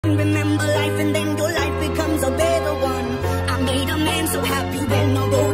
Remember life and then your life becomes a better one. I made a man so happy when I go